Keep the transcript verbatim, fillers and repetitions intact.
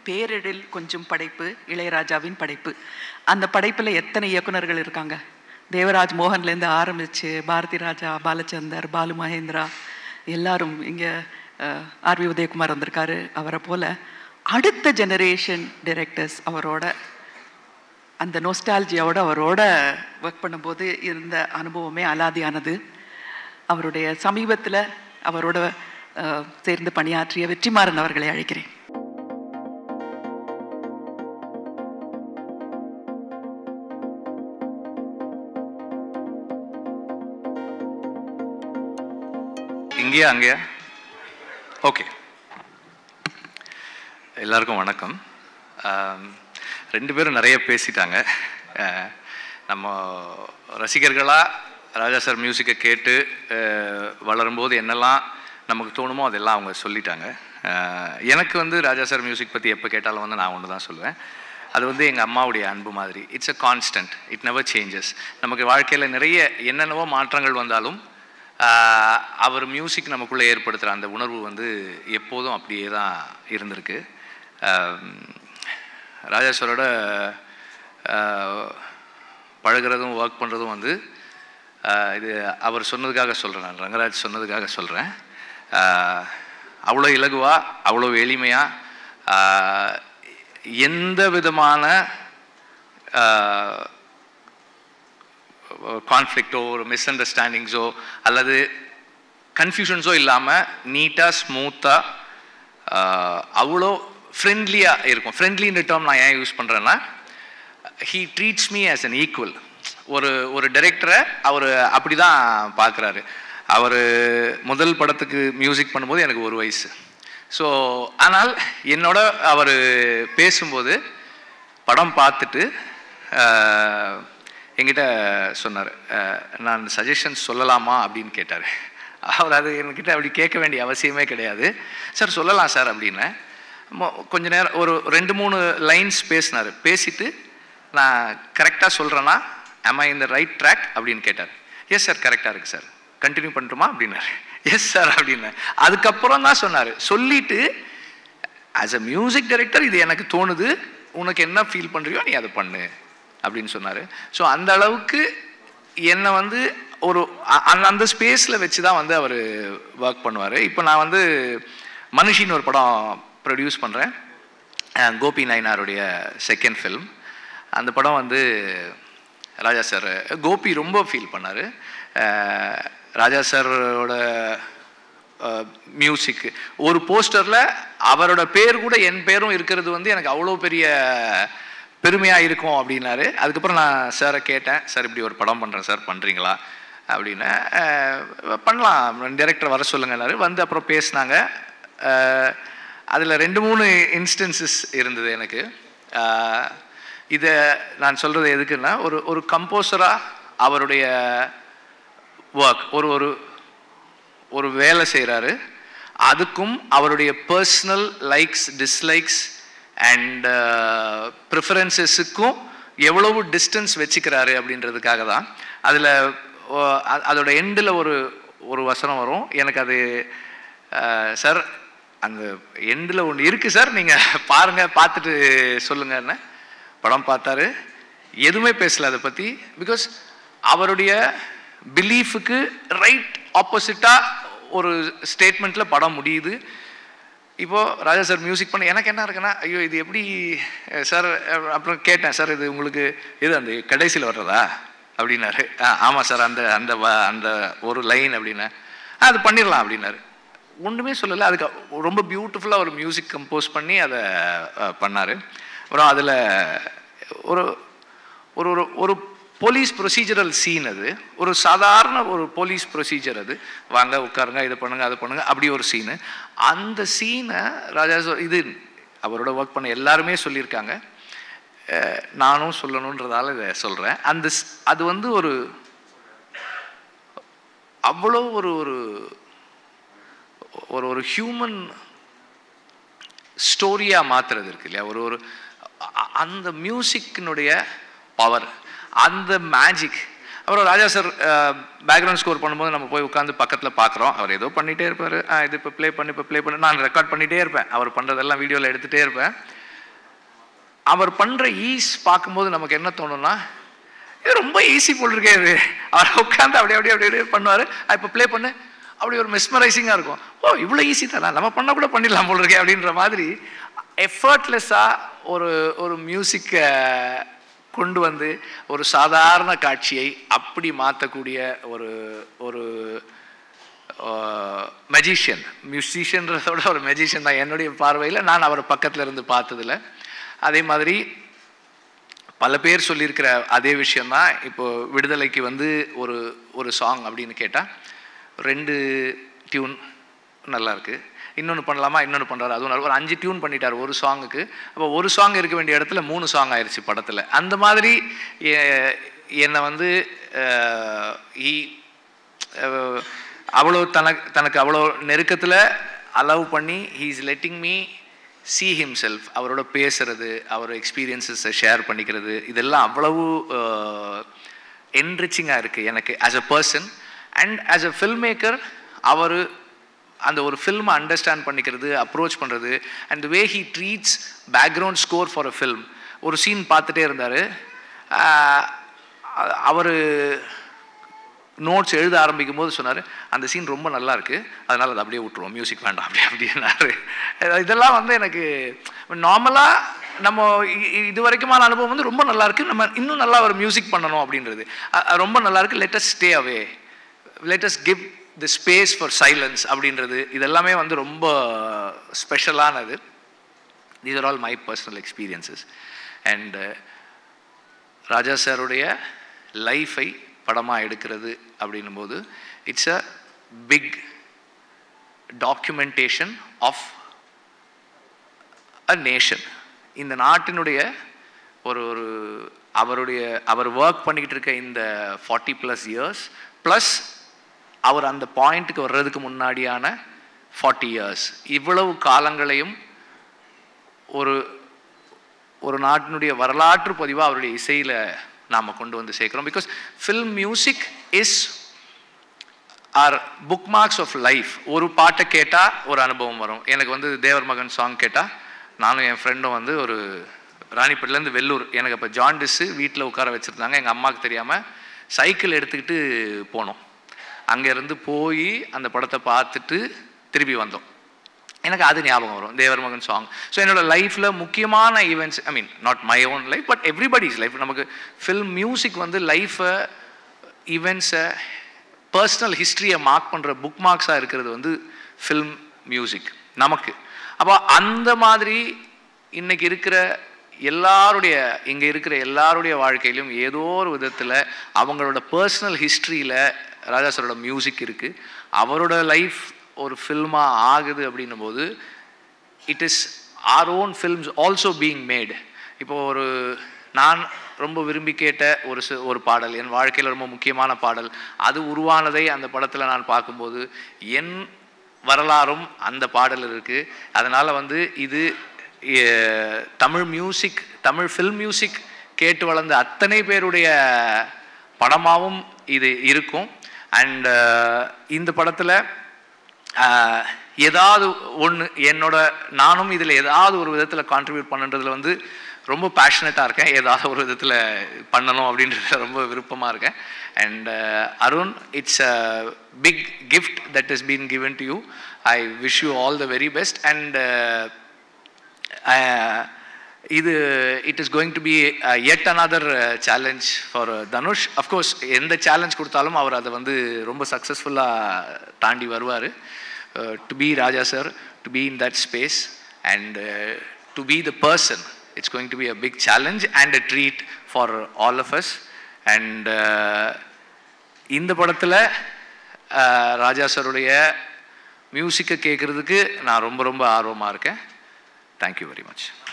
பேரிடில் கொஞ்சம் படைப்பு இளையராஜாவின் படைப்பு. அந்த படைப்பில் எத்தனை இயக்குனர்கள் இருக்காங்க? தேவராஜ் மோகன்லேருந்து ஆரம்பித்து பாரதி ராஜா, பாலச்சந்தர், பாலு மகேந்திரா, எல்லாரும் இங்கே ஆர்வி உதயகுமார் வந்திருக்காரு. அவரை போல் அடுத்த ஜெனரேஷன் டைரக்டர்ஸ் அவரோட அந்த நோஸ்டாலஜியோட அவரோட ஒர்க் பண்ணும்போது இருந்த அனுபவமே அலாதியானது. அவருடைய சமீபத்தில் அவரோட சேர்ந்து பணியாற்றிய வெற்றிமாறன் அவர்களை அழைக்கிறேன். இங்கேயா அங்கேயா? ஓகே, எல்லாருக்கும் வணக்கம். ரெண்டு பேரும் நிறைய பேசிட்டாங்க. நம்ம ரசிகர்களாக ராஜா சார் மியூசிக்கை கேட்டு வளரும்போது என்னெல்லாம் நமக்கு தோணுமோ அதெல்லாம் அவங்க சொல்லிட்டாங்க. எனக்கு வந்து ராஜா சார் மியூசிக் பற்றி எப்போ கேட்டாலும் வந்து நான் ஒன்று தான் சொல்லுவேன். அது வந்து எங்கள் அம்மாவுடைய அன்பு மாதிரி. It's a constant, it never changes. நமக்கு வாழ்க்கையில் நிறைய என்னென்னவோ மாற்றங்கள் வந்தாலும் அவர் மியூசிக் நமக்குள்ளே ஏற்படுத்துகிற அந்த உணர்வு வந்து எப்போதும் அப்படியே தான் இருந்திருக்கு. ராஜா சாரோட பழகிறதும் ஒர்க் பண்ணுறதும் வந்து இது அவர் சொன்னதுக்காக சொல்கிறேன், நான் ரங்கராஜ் சொன்னதுக்காக சொல்கிறேன். அவ்வளோ இலகுவாக, அவ்வளோ எளிமையாக, எந்த விதமான கான்ஃப்ளிக்டோ ஒரு மிஸ் அண்டர்ஸ்டாண்டிங்ஸோ அல்லது கன்ஃபியூஷன்ஸோ இல்லாமல் நீட்டாக ஸ்மூத்தாக அவ்வளோ ஃப்ரெண்ட்லியாக இருக்கும். ஃப்ரெண்ட்லின்ற டேர்ம் நான் ஏன் யூஸ் பண்ணுறேன்னா, he treats me as an equal. ஒரு ஒரு டைரக்டரை அவர் அப்படி தான் பார்க்குறாரு. அவர் முதல் படத்துக்கு மியூசிக் பண்ணும்போது எனக்கு ஒரு வயசு. ஸோ ஆனால் என்னோட அவர் பேசும்போது படம் பார்த்துட்டு என்கிட்ட சொன்னார், நான் சஜஷன்ஸ் சொல்லலாமா அப்படின்னு கேட்டார். அவர் அது என்கிட்ட அப்படி கேட்க வேண்டிய அவசியமே கிடையாது. சார் சொல்லலாம் சார் அப்படின்னு கொஞ்ச நேரம் ஒரு ரெண்டு மூணு லைன்ஸ் பேசினார். பேசிட்டு நான் கரெக்டாக சொல்கிறேன்னா am I in the right track அப்படின்னு கேட்டார். எஸ் சார் கரெக்டாக இருக்குது சார், கண்டினியூ பண்ணட்டுமா அப்படின்னாரு. எஸ் சார் அப்படின்னு அதுக்கப்புறம் தான் சொன்னார். சொல்லிவிட்டு ஆஸ் அ மியூசிக் டைரக்டர் இது எனக்கு தோணுது, உனக்கு என்ன ஃபீல் பண்ணுறியோ நீ அதை பண்ணு அப்படின்னு சொன்னார். ஸோ அந்த அளவுக்கு என்னை வந்து ஒரு அந்த ஸ்பேஸில் வச்சு தான் வந்து அவர் ஒர்க் பண்ணுவார். இப்போ நான் வந்து மனுஷின்னு ஒரு படம் ப்ரொடியூஸ் பண்ணுறேன், கோபி நயினாருடைய செகண்ட் ஃபில்ம். அந்த படம் வந்து ராஜா சார், கோபி ரொம்ப ஃபீல் பண்ணார். ராஜா சாரோட மியூசிக்கு ஒரு போஸ்டரில் அவரோட பேர் கூட என் பேரும் இருக்கிறது வந்து எனக்கு அவ்வளோ பெரிய பெருமையாக இருக்கும் அப்படின்னாரு. அதுக்கப்புறம் நான் சாரை கேட்டேன், சார் இப்படி ஒரு படம் பண்ணுறேன் சார், பண்ணுறீங்களா அப்படின்னு. பண்ணலாம், டைரக்டர் வர சொல்லுங்கன்னாரு. வந்து அப்புறம் பேசினாங்க. அதில் ரெண்டு மூணு இன்ஸ்டன்சஸ் இருந்தது எனக்கு. இதை நான் சொல்கிறது எதுக்குன்னா, ஒரு ஒரு கம்போசராக அவருடைய ஒர்க் ஒரு ஒரு ஒரு வேலை செய்கிறாரு, அதுக்கும் அவருடைய பர்சனல் லைக்ஸ் டிஸ்லைக்ஸ் அண்ட் ப்ரிஃபரன்சஸுக்கும் எவ்வளவு டிஸ்டன்ஸ் வச்சுக்கிறாரு அப்படின்றதுக்காக தான். அதில் அதோட எண்டில் ஒரு ஒரு வசனம் வரும். எனக்கு அது சார் அந்த எண்டில் ஒன்று இருக்குது சார், நீங்கள் பாருங்கள், பார்த்துட்டு சொல்லுங்கன்னு. படம் பார்த்தாரு, எதுவுமே பேசலை அதை பற்றி. பிகாஸ் அவருடைய பிலீஃபுக்கு ரைட் ஆப்போசிட்டாக ஒரு ஸ்டேட்மெண்ட்டில் படம் முடியுது. இப்போது ராஜா சார் மியூசிக் பண்ண எனக்கு என்ன இருக்குன்னா, ஐயோ இது எப்படி சார். அப்புறம் கேட்டேன், சார் இது உங்களுக்கு இது அந்த கடைசியில் வர்றதா அப்படின்னாரு. ஆமாம் சார், அந்த அந்த அந்த ஒரு லைன் அப்படின்னா அது பண்ணிடலாம் அப்படின்னாரு. ஒன்றுமே சொல்லலை. அதுக்கு ரொம்ப பியூட்டிஃபுல்லாக ஒரு மியூசிக் கம்போஸ் பண்ணி அதை பண்ணார். அப்புறம் அதில் ஒரு ஒரு ஒரு போலீஸ் ப்ரொசீஜரல் சீன். அது ஒரு சாதாரண ஒரு போலீஸ் ப்ரொசீஜர். அது வாங்க உட்காருங்க, இதை பண்ணுங்க அதை பண்ணுங்க, அப்படி ஒரு சீனு. அந்த சீனை ராஜா இது அவரோட ஒர்க் பண்ண எல்லாருமே சொல்லியிருக்காங்க, நானும் சொல்லணுன்றதால இதை சொல்கிறேன். அந்த அது வந்து ஒரு அவ்வளோ ஒரு ஒரு ஒரு ஹியூமன் ஸ்டோரியாக மாற்றுறது இருக்கு இல்லையா. ஒரு ஒரு அந்த மியூசிக்கினுடைய பவர், அந்த மேஜிக். அப்புறம் ராஜா சார் பேக்ரவுண்ட் ஸ்கோர் பண்ணும்போது நம்ம போய் உட்காந்து பக்கத்தில் பார்க்குறோம். அவர் ஏதோ பண்ணிகிட்டே இருப்பார். இது இப்போ ப்ளே பண்ணி இப்போ ப்ளே பண்ணி நான் ரெக்கார்ட் பண்ணிகிட்டே இருப்பேன். அவர் பண்ணுறதெல்லாம் வீடியோவில் எடுத்துகிட்டே இருப்பேன். அவர் பண்ணுற ஈஸ் பார்க்கும்போது நமக்கு என்ன தோணும்னா, இது ரொம்ப ஈஸி போல் இருக்கே இது. அவர் உட்காந்து அப்படியே அப்படியே அப்படியே அப்படியே பண்ணுவார். இப்போ ப்ளே பண்ணு, அப்படி ஒரு மெஸ்மரைசிங்காக இருக்கும். ஓ இவ்வளோ ஈஸி தானே, நம்ம பண்ண கூட பண்ணிடலாம் போல் இருக்கே அப்படின்ற மாதிரி எஃபர்ட்லெஸ்ஸாக ஒரு ஒரு மியூசிக்கை கொண்டு வந்து ஒரு சாதாரண காட்சியை அப்படி மாற்றக்கூடிய ஒரு ஒரு மெஜிஷியன். மியூசிஷியன்றதோட ஒரு மெஜிஷியன் தான் என்னுடைய பார்வையில், நான் அவரை பக்கத்தில் இருந்து பார்த்ததில்ல. அதே மாதிரி பல பேர் சொல்லியிருக்கிற அதே விஷயந்தான். இப்போது விடுதலைக்கு வந்து ஒரு ஒரு சாங் அப்படின்னு கேட்டால் ரெண்டு டியூன் நல்லாயிருக்கு, இன்னொன்று பண்ணலாமா, இன்னொன்று பண்ணுறாரு, அதுவும் நல்லா ஒரு அஞ்சு டியூன் பண்ணிட்டார் ஒரு சாங்குக்கு. அப்போ ஒரு சாங் இருக்க வேண்டிய இடத்துல மூணு சாங் ஆயிடுச்சு படத்தில். அந்த மாதிரி என்னை வந்து அவ்வளோ தனக்கு தனக்கு அவ்வளோ நெருக்கத்தில் அலவ் பண்ணி he is letting me see himself, அவரோட பேசுறது, அவர் எக்ஸ்பீரியன்ஸஸை ஷேர் பண்ணிக்கிறது, இதெல்லாம் அவ்வளவு என்ரிச்சிங்காக இருக்குது எனக்கு as a person. And as a filmmaker அவர் அந்த ஒரு ஃபில்மை அண்டர்ஸ்டாண்ட் பண்ணிக்கிறது, அப்ரோச் பண்ணுறது, and the way he treats background score for a film. ஒரு சீன் பார்த்துட்டே இருந்தார், அவர் நோட்ஸ் எழுத ஆரம்பிக்கும் போது சொன்னார், அந்த சீன் ரொம்ப நல்லா இருக்குது, அதனால் அதை அப்படியே விட்டுருவோம், மியூசிக் வேண்டாம் அப்படி அப்படின்னாரு. இதெல்லாம் வந்து எனக்கு நார்மலாக நம்ம இது வரைக்குமான அனுபவம் வந்து ரொம்ப நல்லா இருக்குது, நம்ம இன்னும் நல்லா ஒரு மியூசிக் பண்ணணும் அப்படின்றது ரொம்ப நல்லா இருக்குது. Let us stay away, let us give the space for silence அப்படின்றது, இதெல்லாமே வந்து ரொம்ப ஸ்பெஷலானது. These are all my personal experiences. And Raja சாருடைய லைஃபை படமாக எடுக்கிறது அப்படின்னும் போது it's a big documentation of a nation. இந்த நாட்டினுடைய ஒரு ஒரு அவருடைய அவர் ஒர்க் பண்ணிக்கிட்டு இருக்க இந்த ஃபார்ட்டி ப்ளஸ் இயர்ஸ் ப்ளஸ் அவர் அந்த பாயிண்ட்டுக்கு வர்றதுக்கு முன்னாடியான ஃபார்ட்டி இயர்ஸ், இவ்வளவு காலங்களையும் ஒரு ஒரு நாட்டினுடைய வரலாற்று பதிவாக அவருடைய இசையில் நாம் கொண்டு வந்து சேர்க்குறோம். Because film music is our bookmarks of life. ஒரு பாட்டை கேட்டால் ஒரு அனுபவம் வரும். எனக்கு வந்து தேவர் மகன் சாங் கேட்டால், நானும் என் ஃப்ரெண்டும் வந்து ஒரு ராணிப்பேட்டிலேருந்து வெள்ளூர், எனக்கு அப்போ ஜாண்டிஸு, வீட்டில் உட்கார வச்சுருந்தாங்க, எங்கள் அம்மாவுக்கு தெரியாமல் சைக்கிள் எடுத்துக்கிட்டு போனோம். அங்கேருந்து போய் அந்த படத்தை பார்த்துட்டு திருப்பி வந்தோம். எனக்கு அது ஞாபகம் வரும், தேவர் மகன் சாங். ஸோ என்னோடய லைஃப்பில் முக்கியமான events, I mean not my own life but everybody's life, நமக்கு ஃபில்ம் மியூசிக் வந்து லைஃப்பை, ஈவெண்ட்ஸை, பர்சனல் ஹிஸ்ட்ரியை மார்க் பண்ணுற புக் மார்க்ஸாக இருக்கிறது வந்து ஃபில்ம் மியூசிக் நமக்கு. அப்போ அந்த மாதிரி இன்றைக்கி இருக்கிற எல்லாருடைய, இங்கே இருக்கிற எல்லாருடைய வாழ்க்கையிலும் ஏதோ ஒரு விதத்தில் அவங்களோட பர்சனல் ஹிஸ்ட்ரியில் ராஜா சாரோட மியூசிக் இருக்குது. அவரோட லைஃப் ஒரு ஃபில்மாக ஆகுது அப்படின்னும் போது it is our own films also being made. இப்போ ஒரு நான் ரொம்ப விரும்பி கேட்ட ஒரு ஒரு பாடல், என் வாழ்க்கையில் ரொம்ப முக்கியமான பாடல், அது உருவானதை அந்த படத்தில் நான் பார்க்கும்போது என் வரலாறும் அந்த பாடல் இருக்குது. அதனால் வந்து இது Tamil music, Tamil film music கேட்டு வளர்ந்த அத்தனை பேருடைய படமாகவும் இது இருக்கும். அண்ட் இந்த படத்தில் ஏதாவது ஒன்று என்னோட நானும் இதில் ஏதாவது ஒரு விதத்தில் கான்ட்ரிபியூட் பண்ணுன்றதுல வந்து ரொம்ப பேஷனட்டாக இருக்கேன். ஏதாவது ஒரு விதத்தில் பண்ணணும் அப்படின்றத ரொம்ப விருப்பமாக இருக்கேன். And Arun, it's a big gift that is been given to you. I wish you all the very best. And இது it is going to be yet another challenge for Dhanush. Of course எந்த சேலஞ்ச் கொடுத்தாலும் அவர் அதை வந்து ரொம்ப சக்ஸஸ்ஃபுல்லாக தாண்டி வருவார். To be Raja sir, to be in that space and to be the person, it's going to be a big challenge and a treat for all of us. And இந்த படத்தில் ராஜா சாருடைய மியூசிக்கை கேட்குறதுக்கு நான் ரொம்ப ரொம்ப ஆர்வமாக இருக்கேன். Thank you very much.